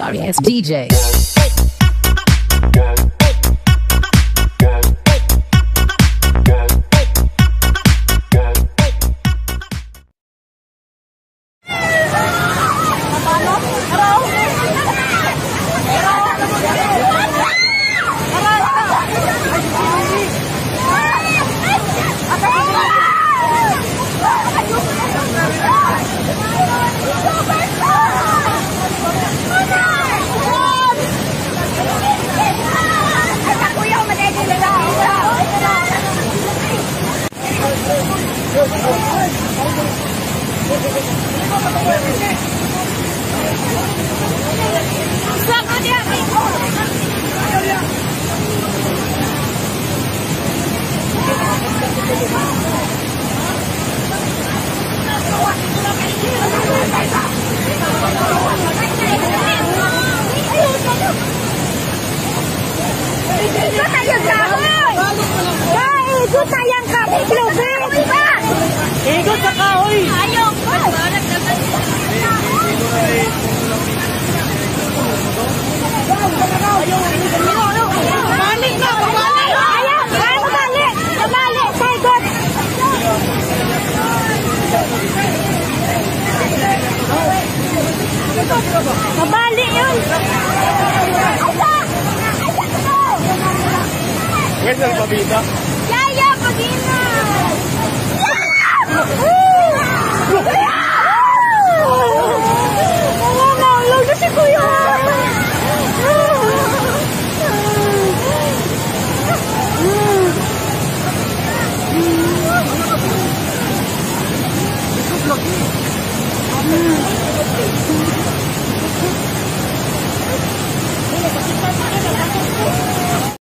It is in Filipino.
sorry ass DJ. Ikot na yan ka, Lubid! Ikot sa kahoy! Ayaw ko! Balik na! Balik! Ayaw! Ayaw! Balik! Balik! Ikot! Mabalik yun! Where's the Babita?